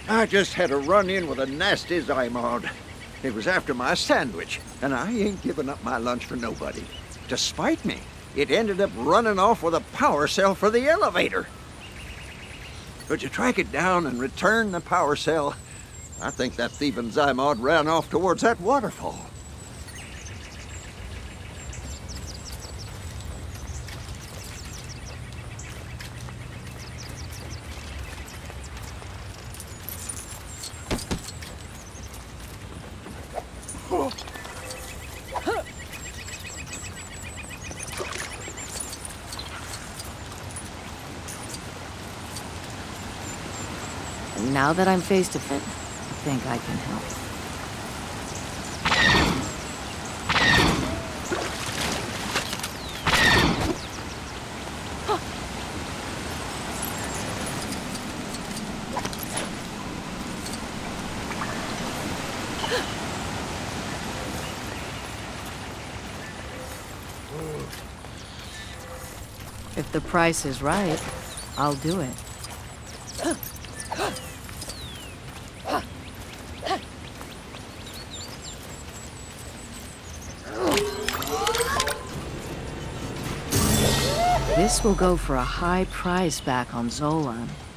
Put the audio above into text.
I just had a run-in with a nasty Zymod. It was after my sandwich, and I ain't giving up my lunch for nobody. To spite me, it ended up running off with a power cell for the elevator. Could you track it down and return the power cell? I think that thieving Zymod ran off towards that waterfall. Now that I'm face to face, I think I can help. If the price is right, I'll do it. This will go for a high price back on Zolan.